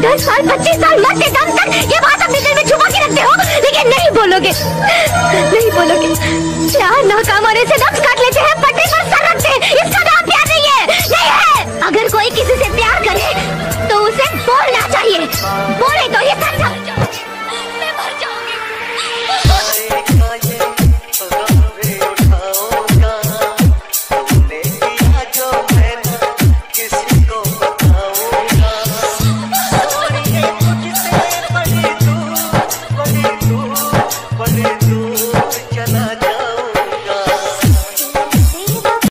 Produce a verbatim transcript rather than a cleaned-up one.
दस साल पच्चीस साल मरते दम तक ये बात अपने दिल में छुपा के रखते हो, लेकिन नहीं बोलोगे, नहीं बोलोगे। चार नाकाम होने से नफ्स काट लेते हैं, पट्टी पर